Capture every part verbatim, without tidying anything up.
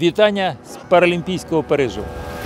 Вітання з Паралімпійського Парижу.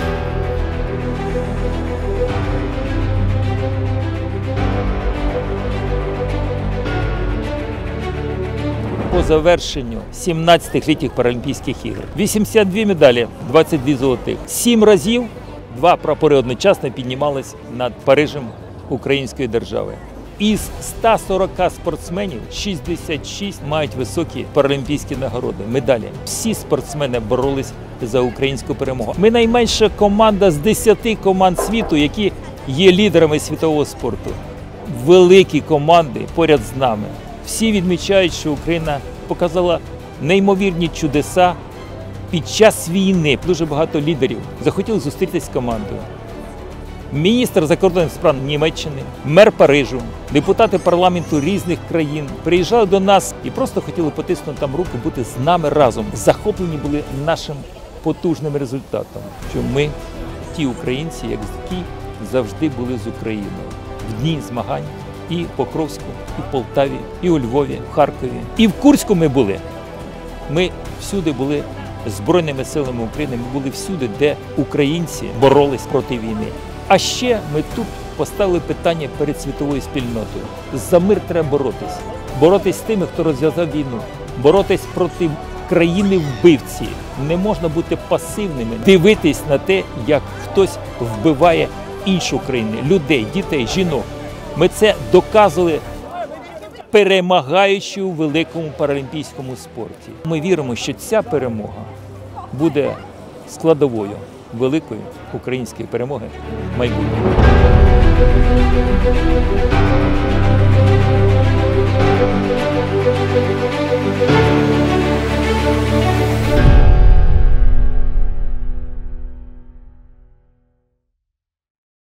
По завершенню сімнадцятих літніх Паралімпійських ігор. вісімдесят дві медалі, двадцять дві золотих. Сім разів два прапори одночасно піднімались над Парижем української держави. Із ста сорока спортсменів шістдесят шість мають високі паралімпійські нагороди, медалі. Всі спортсмени боролись за українську перемогу. Ми найменша команда з десяти команд світу, які є лідерами світового спорту. Великі команди поряд з нами. Всі відмічають, що Україна показала неймовірні чудеса під час війни. Дуже багато лідерів захотіли зустрітися з командою. Міністр закордонних справ Німеччини, мер Парижу, депутати парламенту різних країн приїжджали до нас і просто хотіли потиснути там руку, бути з нами разом. Захоплені були нашим потужним результатом, що ми, ті українці, які завжди були з Україною. В дні змагань і в Покровську, і в Полтаві, і у Львові, в Харкові. І в Курську ми були. Ми всюди були Збройними силами України, ми були всюди, де українці боролись проти війни. А ще ми тут поставили питання перед світовою спільнотою. За мир треба боротись. Боротись з тими, хто розв'язав війну. Боротись проти країни-вбивці. Не можна бути пасивними, дивитись на те, як хтось вбиває іншу країну, людей, дітей, жінок. Ми це доказували, перемагаючи у великому паралімпійському спорті. Ми віримо, що ця перемога буде складовою великої української перемоги в майбутньому.